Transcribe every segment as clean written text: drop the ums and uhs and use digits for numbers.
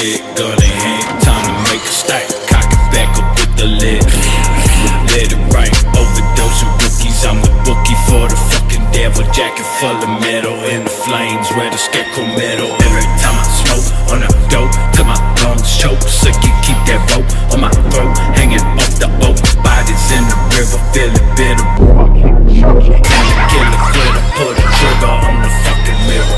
shit, gun in hand, time to make a stack. Cock it back up with the lid. Let it right, overdose of rookies. I'm the bookie for the fucking devil. Jacket full of metal, in the flames where the scarecrow metal. Every time I smoke on the dope, till my lungs choke. Sick, you keep that rope on my throat, hanging off the boat. Bodies in the river, feeling bitter. Time to kill a glitter, put a trigger on the fucking mirror.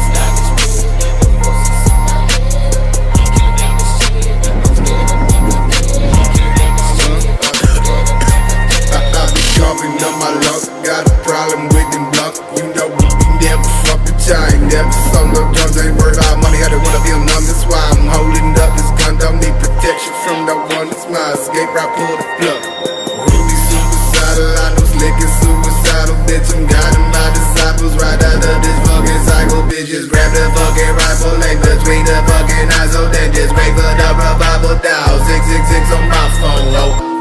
Sharpen up my luck, got a problem with them luck. You know we never fucking time, never sold no guns, ain't worried about money, I don't wanna feel numb. That's why I'm holding up this gun, don't need protection from no one. It's my escape, I pull the plug. Ruby suicidal, I know slick and suicidal, bitch. I'm guiding my disciples right out of this fucking cycle. Bitches grab the fucking rifle, aim between the fucking eyes, so then just wait for the revival. Dial 666 on my phone, oh.